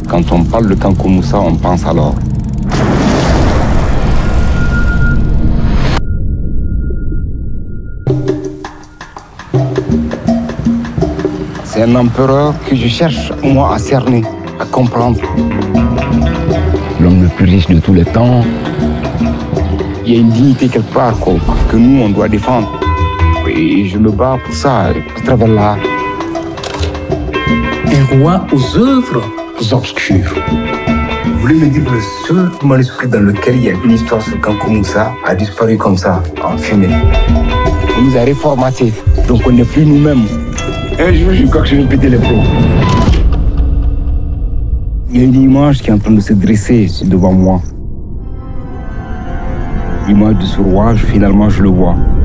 Quand on parle de Kankou Moussa, on pense à l'or. C'est un empereur que je cherche, moi, à cerner, à comprendre. L'homme le plus riche de tous les temps. Il y a une dignité quelque part que nous, on doit défendre. Et je me bats pour ça, à travers l'art. Un roi aux œuvres obscures. Vous voulez me dire que le seul manuscrit dans lequel il y a une histoire sur Kankou Moussa a disparu comme ça, en fumée. On nous a réformatés, donc on n'est plus nous-mêmes. Un jour, je crois que je vais péter les plombs. Il y a une image qui est en train de se dresser devant moi. L'image de ce roi, finalement, je le vois.